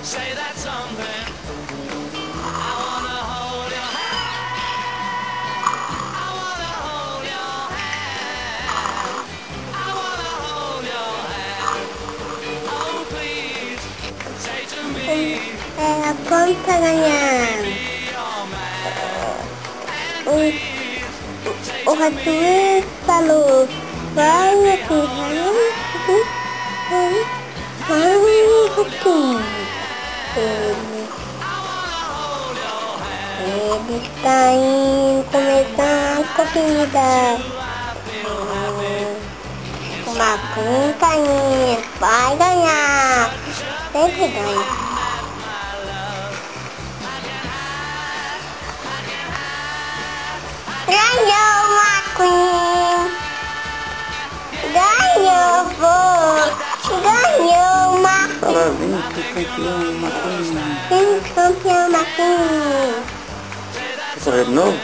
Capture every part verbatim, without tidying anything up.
say that something. I wanna hold your hand. I wanna hold your hand. I wanna hold your hand. Oh please, say to me. É a ponta ganhar. Be your man. And O, please, o Ratinho falou, vai aqui, vai, vai, Ratinho. Ele, ele está indo começar a corrida. Hum, uma pontainha vai ganhar. Sempre ganha. Ganhou uma Queen. Ganhou, vô. Ganhou uma Parabéns, que campeão, Maquinha. Queen. Campeão uma Queen. Quer correr de novo?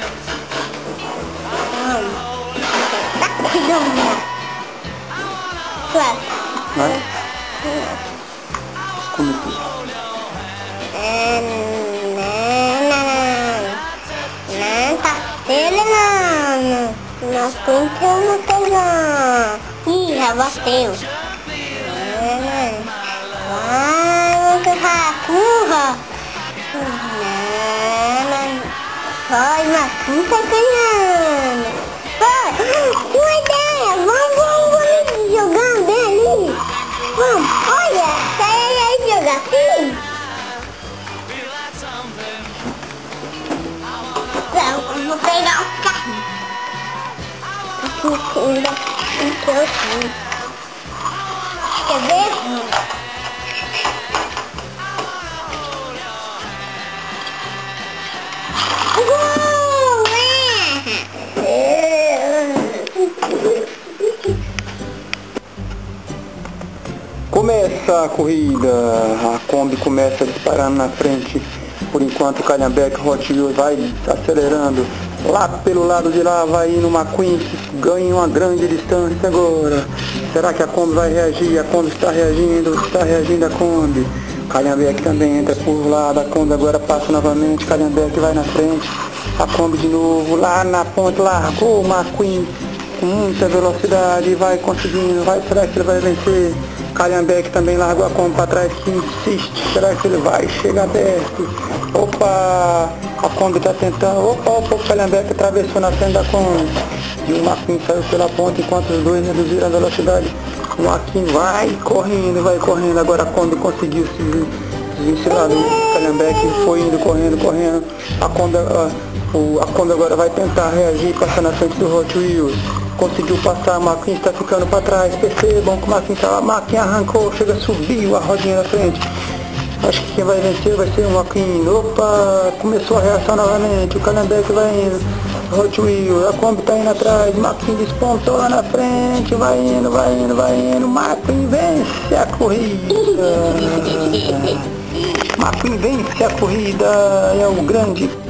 Claro. Vai? Como assim? Não, tá acelerando. Nós tentamos pegar. Ih, já bateu. Vai, você vai, curra. Vai, Marquinhos tá ganhando. Vai, uma ideia. Vamos, vamos, vamos jogar bem ali. Vamos, olha, sai aí jogar assim. Não, eu vou pegar o carro. Aqui ainda não tem o carro. Quer ver? Começa a corrida, a Kombi começa disparando na frente, por enquanto o Calhambeque Hot Wheels vai acelerando, lá pelo lado de lá vai indo uma Queen, ganha uma grande distância agora. Será que a Kombi vai reagir? A Kombi está reagindo, está reagindo a Kombi. Calhambeque também entra por lá, a Kombi agora passa novamente, Calhambeque vai na frente, a Kombi de novo, lá na ponta, largou uma Queen com muita velocidade, vai conseguindo, vai, será que ele vai vencer? Calhambeque também largou a Kombi para trás, que insiste, será que ele vai chegar aberto? Opa, a Kombi está tentando, opa, opa, o Calhambeque atravessou na frente da Kombi, e o Marquinhos saiu pela ponta enquanto os dois reduziram a velocidade. O Marquinhos vai correndo, vai correndo, agora a Kombi conseguiu se desvencilhar do Calhambeque, foi indo, correndo, correndo, a Kombi, a, o, a Kombi agora vai tentar reagir, passar na frente do Hot Wheels. Conseguiu passar, o Marquinhos está ficando para trás, percebam que o Marquinhos tá, Marquinhos arrancou, chega, subiu a rodinha na frente. Acho que quem vai vencer vai ser o Marquinhos. Opa, começou a reação novamente, o Calhambeque vai indo, Hot Wheels, a Kombi está indo atrás, o Marquinhos despontou lá na frente, vai indo, vai indo, vai indo, o Marquinhos vence a corrida. Marquinhos vence a corrida, é o grande